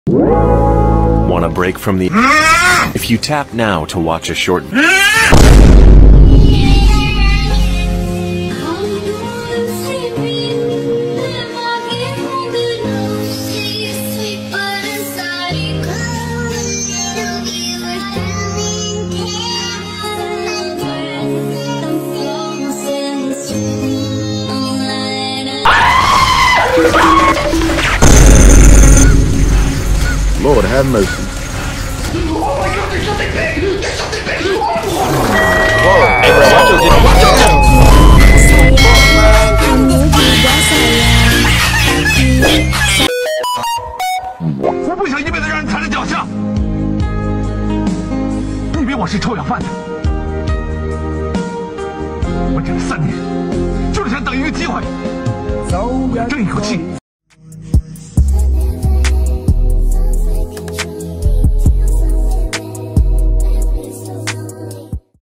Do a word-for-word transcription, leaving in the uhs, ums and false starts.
Want a break from the... If you tap now to watch a short... Lord have mercy. Oh my god, there's something big! There's something big! Whoa. Hey bro, watch your watch your 我不想一辈子让人踩在脚下。你以为我是臭要饭的？我忍了三年，就是想等一个机会，争一口气。